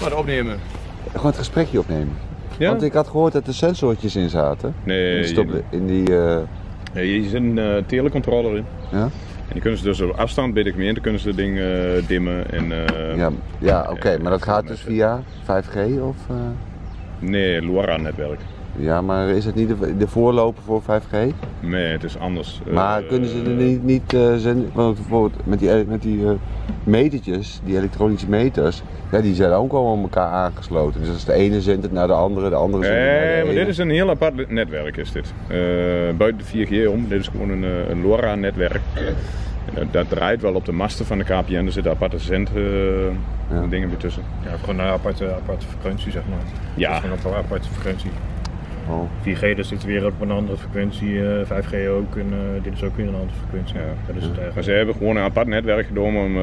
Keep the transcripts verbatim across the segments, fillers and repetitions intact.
wat opnemen. Gewoon het gesprekje opnemen. Ja? Want ik had gehoord dat er sensortjes in zaten. Nee. In, stop, in die... Uh... Ja, hier zit een uh, telecontroller in. Ja? En die kunnen ze dus op afstand bij de gemeente kunnen ze het ding uh, dimmen. En, uh, ja, ja oké, okay, maar dat gaat dus via vijf G of? Uh... Nee, LoRa-netwerk. Ja, maar is het niet de, de voorloper voor vijf G? Nee, het is anders. Maar uh, kunnen ze er niet, niet uh, zenden? Want bijvoorbeeld met die, met die uh, metertjes, die elektronische meters, ja, die zijn ook allemaal aan elkaar aangesloten. Dus als de ene zendt het naar de andere, de andere zendt het naar de Nee, ene. maar dit is een heel apart netwerk is dit. Uh, buiten de vier G om, dit is gewoon een, een LoRa-netwerk. Dat, dat draait wel op de masten van de K P N, er zitten aparte zendingen uh, ja. bij tussen. Ja, gewoon een aparte, aparte frequentie zeg maar. Ja. Dat is gewoon een aparte frequentie. Oh. vier G dus zit weer op een andere frequentie, uh, vijf G ook en uh, dit is ook weer een andere frequentie. Ja. Dat is het eigenlijk. Maar ze hebben gewoon een apart netwerk genomen om uh,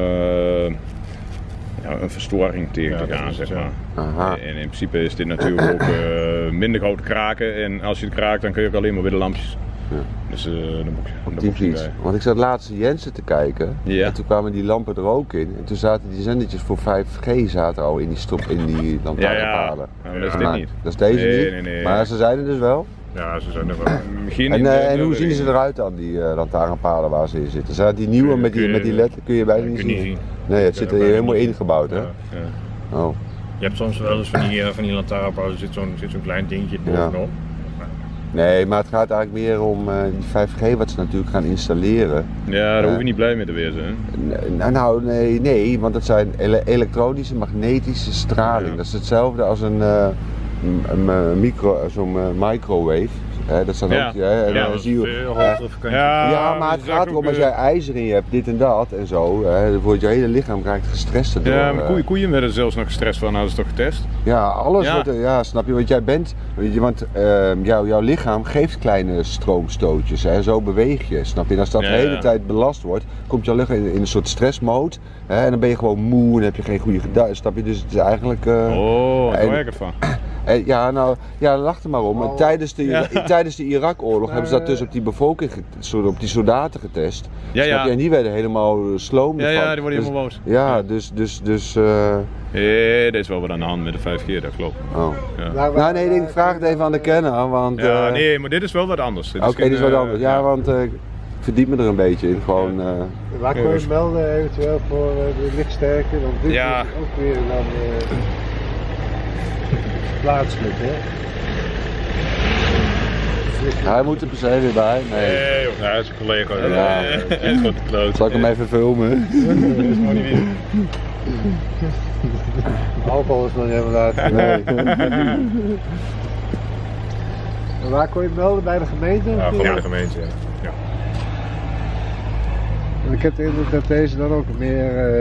ja, een verstoring tegen te ja, gaan, zeg maar. Aha. En in principe is dit natuurlijk ook uh, minder groot kraken en als je het kraakt dan kun je ook alleen maar weer de lampjes. Ja. Dus uh, dan moet je, op die fiets. Want ik zat laatst Jensen te kijken ja. en toen kwamen die lampen er ook in. En toen zaten die zendertjes voor vijf G zaten al in die stop in die lantaarnpalen. Ja, ja. Ja, dat is dit niet. Dat is deze nee, niet. Nee, nee. Maar ze zijn er dus wel. Ja, ze zijn er wel. Misschien en, uh, en de, hoe zien ze eruit dan, die uh, lantaarnpalen waar ze in zitten? Zijn dat die nieuwe je, met die, met die led kun je bijna niet, niet zien? zien? Nee, het zit er helemaal niet. ingebouwd, hè? Ja. Ja. Oh. Je hebt soms wel eens van die, uh, van die lantaarnpalen, er zit zo'n zo'n klein dingetje bovenop. Ja. Nee, maar het gaat eigenlijk meer om uh, die vijf G wat ze natuurlijk gaan installeren. Ja, daar uh, hoef je niet blij mee te wezen. Hè? Nou, nee, nee, want dat zijn ele elektronische magnetische straling. Ja. Dat is hetzelfde als een, uh, een, een micro, zo'n uh, microwave. He, dat zijn ja. ook, he, en ja, dan zie je, uh, ja, ja, maar het gaat erom als jij ijzer in je hebt, dit en dat en zo, he, dan wordt je hele lichaam raakt gestrest erdoor. Ja, maar koeien, koeien werden er zelfs nog gestrest van, hadden ze toch getest? Ja, alles ja. wordt, ja, snap je, want jij bent, want uh, jou, jouw lichaam geeft kleine stroomstootjes, hè, zo beweeg je, snap je. En als dat ja, de hele ja. tijd belast wordt, komt jouw lichaam in, in een soort stressmode, hè, en dan ben je gewoon moe en heb je geen goede gedachten, snap je, dus het is eigenlijk... Uh, oh, daar werk ik het van. En, ja, nou, ja, lach er maar om. Oh. Tijdens de, ja. tijdens de Irak-oorlog uh, hebben ze dat dus op die bevolking, op die soldaten getest. Ja, ja. En die werden helemaal sloom. Ja, ja, die worden helemaal boos. Dus, ja, dus, dus, dus... Uh... Nee, er is wel wat aan de hand met de vijf G, dat klopt. Oh. Ja. Nou, nou, nee, ik vraag het even aan de kenner, want... Ja, uh... nee, maar dit is wel wat anders. Oké, okay, dit is wat anders. Ja, ja. want uh, ik verdiep me er een beetje in, gewoon... Uh... Waar kun je het melden eventueel voor uh, de lichtsterkte? Want dit ja. is ook weer dan... Uh... plaatselijk, hè? Hij moet er per se weer bij. Nee, nee joh, hij is een collega. Ja, is gewoon te kloot. Zal ik hem even filmen? Dat is gewoon niet meer. Alcohol is nog niet helemaal laat. Nee. Waar kon je het melden? Bij de gemeente? Ja, gewoon bij de gemeente, ja. ja. En ik heb de indruk dat deze dan ook meer... Uh,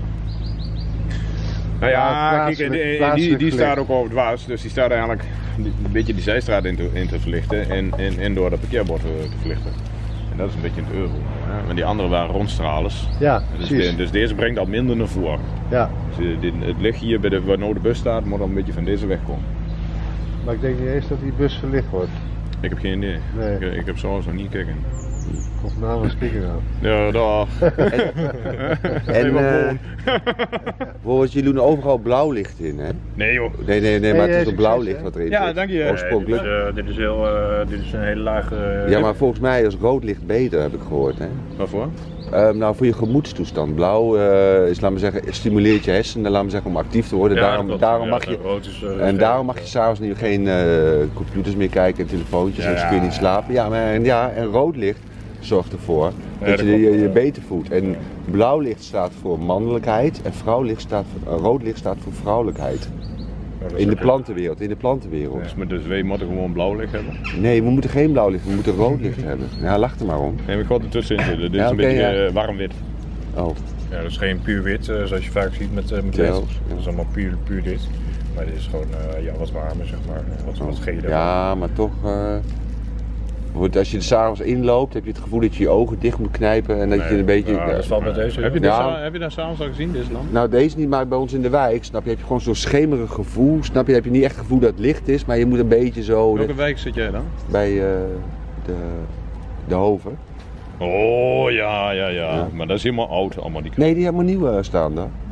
Nou ja, kijk, die, die, die staat ook over dwars, dus die staat eigenlijk een beetje die zijstraat in te, in te verlichten en, en, en door dat parkeerbord te, te verlichten. En dat is een beetje het euvel. Ja, maar die andere waren rondstralers. Ja, dus, precies. De, dus deze brengt al minder naar voren. Ja. Dus de, het licht hier bij de, waar nou de bus staat, moet al een beetje van deze weg komen. Maar ik denk niet eens dat die bus verlicht wordt. Ik heb geen idee. Nee. Ik, ik heb zoals nog niet gekeken. Of nou eens kijken dan. Ja, dag. En uh, bijvoorbeeld, jullie doen overal blauw licht in, hè? Nee joh. Nee, nee, nee, maar het is een blauw licht wat erin zit. Ja, dank je. Oorspronkelijk. Nee, dit, is, uh, dit, is heel, uh, dit is een hele lage... Uh, ja, maar volgens mij is rood licht beter, heb ik gehoord, hè? Waarvoor? Uh, nou, voor je gemoedstoestand. Blauw uh, is, laat maar zeggen, stimuleert je hersenen, laat maar zeggen, om actief te worden. Ja, daarom, klopt. daarom ja, mag je, is, uh, en daarom mag je s'avonds nu geen uh, computers meer kijken en telefoontjes, ja, en dan kun je niet slapen. Ja, maar en, ja, en rood licht zorgt ervoor ja, dat, dat je je, je beter voelt. En blauw licht staat voor mannelijkheid en vrouwlicht staat voor, uh, rood licht staat voor vrouwelijkheid. Ja, in de plantenwereld, in de plantenwereld. Dus, dus wij moeten gewoon blauw licht hebben? Nee, we moeten geen blauw licht, we moeten rood licht hebben. Ja, lach er maar om. Nee, maar ik ga er tussenin zitten. Dit is ja, een okay, beetje ja. uh, warm wit. Oh. Ja, dat is geen puur wit, uh, zoals je vaak ziet met, uh, met ja, wit. ja. Dat is allemaal puur, puur dit. Maar dit is gewoon uh, ja, wat warmer, zeg maar. Wat, oh. wat geler. Ja, maar toch... Uh... Als je er s'avonds inloopt, heb je het gevoel dat je je ogen dicht moet knijpen en dat nee, je een beetje... Ja, dat valt met deze. Heb je, ja. daar, heb je daar s'avonds al gezien, deze lamp? Nou, deze niet, maar bij ons in de wijk, snap je, heb je gewoon zo'n schemerig gevoel, snap je, heb je niet echt het gevoel dat het licht is, maar je moet een beetje zo... Welke wijk zit jij dan? Bij uh, de, de Hoven. Oh, ja, ja, ja, ja, maar dat is helemaal oud, allemaal die Nee, die hebben nieuw uh, staan daar.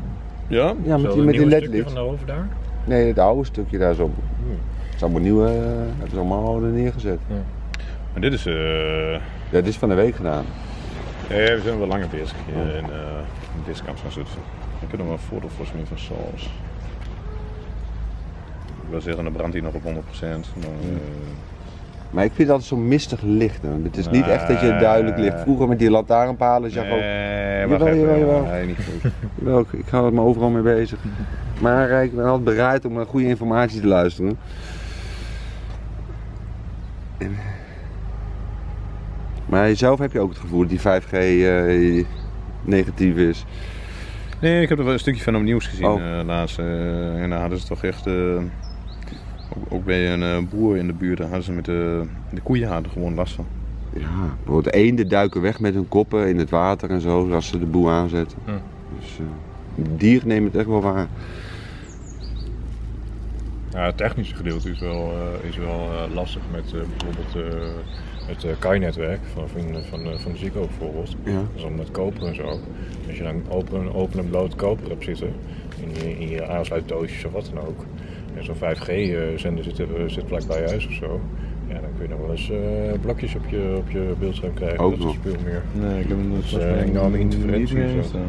Ja? Ja, met Zo, die, een met die nieuw L E stukje D-licht. van de oven daar? Nee, het oude stukje daar zo. Hmm. Het is allemaal nieuw, uh, hebben ze allemaal er neergezet. Ja. Maar dit is... Uh... Ja, dit is van de week gedaan. Nee, we zijn wel langer bezig hier in, uh, in deze kant van Zutphen. Ik heb nog wel een foto volgens mij van Saus. Ik wil zeggen, dan brandt hij nog op honderd procent. Maar, uh... maar ik vind dat zo mistig licht. Hè. Het is niet nee. echt dat je duidelijk licht. Vroeger met die lantaarnpalen zag nee, ook... Nee, wacht even. Jawel, jawel. Nee, niet goed. Jawel, ik ga er maar overal mee bezig. Maar uh, ik ben altijd bereid om naar goede informatie te luisteren. En... Maar zelf heb je ook het gevoel dat die vijf G uh, negatief is? Nee, ik heb er wel een stukje van op nieuws gezien oh. uh, laatst. Uh, en daar hadden ze toch echt, uh, ook, ook bij een uh, boer in de buurt, daar hadden ze met de, de koeien hadden gewoon last van. Ja, bijvoorbeeld eenden duiken weg met hun koppen in het water en zo, als ze de boel aanzetten. Hm. Dus uh, dieren nemen het echt wel waar. Ja, het technische gedeelte is wel, uh, is wel uh, lastig met uh, bijvoorbeeld uh, het uh, K I-netwerk van, van, van, van de Ziggo bijvoorbeeld. Ja. Dat is dan met koper en zo. Als je dan open, open en bloot koper hebt zitten in je, in je aansluitdoosjes of wat dan ook. En zo'n vijf G-zender zit, zit vlak bij je huis of zo. Ja, dan kun je nog wel eens uh, blokjes op je, op je beeldscherm krijgen. Ook dat nog. is veel meer. Nee, ik heb een dus, uh, enorme interferentie.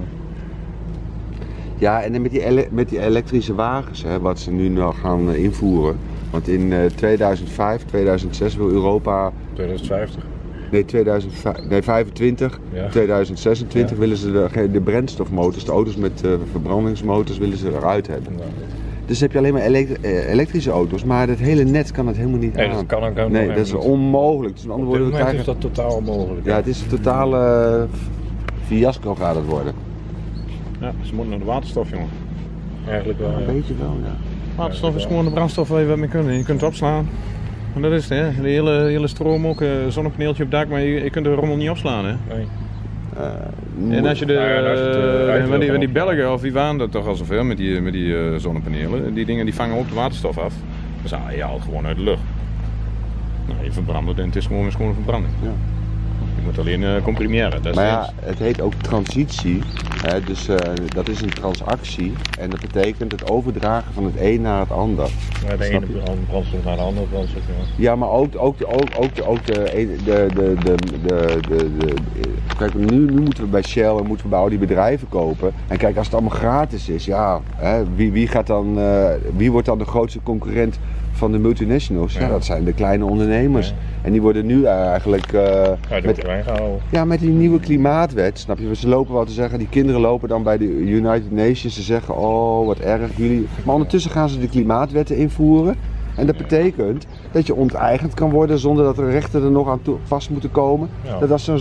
Ja, en met die, ele met die elektrische wagens, hè, wat ze nu nog gaan uh, invoeren. Want in uh, tweeduizend vijf, tweeduizend zes wil Europa... tweeduizend vijftig? Nee, tweeduizend vijfentwintig, ja. tweeduizend zesentwintig ja. willen ze de, de brandstofmotors, de auto's met uh, verbrandingsmotors, willen ze eruit hebben. Ja. Dus heb je alleen maar elekt elektrische auto's, maar het hele net kan het helemaal niet nee, aan. Dat kan ook helemaal nee, dat is niet. onmogelijk. Dus met andere woorden, Op dit moment krijgen... is dat totaal onmogelijk. Ja, het is een totale uh, fiasco gaat het worden. Ja, ze moeten naar de waterstof, jongen. Eigenlijk wel, ja. Een ja. beetje wel, ja. Waterstof is gewoon de brandstof waar je wat mee kunt. Je kunt het opslaan. En dat is het, hè. De hele, hele stroom ook, uh, zonnepaneeltje op het dak, maar je, je kunt de rommel niet opslaan, hè. Nee. Uh, en als je de, ja, ja, als je het, uh, uh, die, die Belgen, of wie waren dat toch al zoveel met die, met die uh, zonnepanelen, die dingen die vangen ook de waterstof af. Dus ah, je haalt gewoon uit de lucht. Nou, je verbrandt het en het is gewoon, is gewoon een verbranding. Ja. Je moet alleen uh, comprimeren. Dat is maar ja, het heet ook transitie, hè, dus uh, dat is een transactie en dat betekent het overdragen van het een naar het ander. Ja, de ene brandstof naar de andere brandstof, ja. Ja, maar ook, ook, de, ook, ook, de, ook de, de, de, de, de, de, de, de kijk, nu, nu moeten we bij Shell en moeten we bij al die bedrijven kopen. En kijk, als het allemaal gratis is, ja, hè, wie, wie, gaat dan, uh, wie wordt dan de grootste concurrent van de multinationals? Ja, ja dat zijn de kleine ondernemers. Ja. En die worden nu eigenlijk... Uh, ja, met, ja, met die nieuwe klimaatwet, snap je? Ze lopen wel te zeggen, die kinderen lopen dan bij de United Nations. Ze zeggen, oh wat erg, jullie... Maar ondertussen gaan ze de klimaatwetten invoeren. En dat betekent dat je onteigend kan worden zonder dat er rechten er nog aan vast moeten komen. Ja. Dat als ze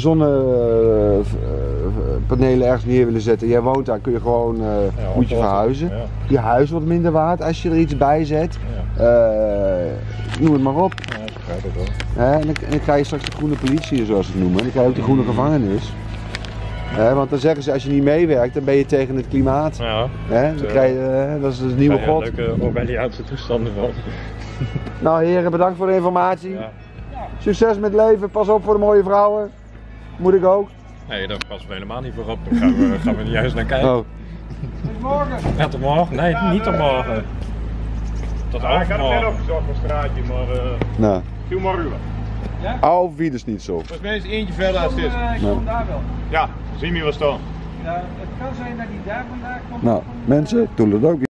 zonnepanelen ergens neer willen zetten, jij woont daar, kun je gewoon, uh, ja, moet je verhuizen. Ja. Je huis wordt minder waard als je er iets bij zet. Ja. Uh, noem het maar op. Ja, dat begrijp ik wel. Uh, en, dan, en dan krijg je straks de groene politie, zoals ze het noemen. En dan krijg je ook de groene mm. gevangenis. Uh, want dan zeggen ze, als je niet meewerkt, dan ben je tegen het klimaat. Ja, uh, dan krijg je, uh, dat is de nieuwe god. Ja, leuke Orwelliaanse toestanden van. Nou heren, bedankt voor de informatie. Ja. Succes met leven, pas op voor de mooie vrouwen. Moet ik ook? Nee, daar passen we helemaal niet voor op. Daar gaan we, gaan we niet juist naar kijken. Oh. Tot morgen. Ja, tot morgen? Nee, ja, niet tot morgen. Tot ja, ik had het net opgezocht op straatje, maar uh, nou. viel maar ruwen. Ja? Auf Wiedersehen zo. Volgens mij is eentje verder als dit. Ik kom nou. daar wel. Ja, zien we wel staan. Ja, het kan zijn dat hij daar vandaag komt. Nou, mensen, doen het ook.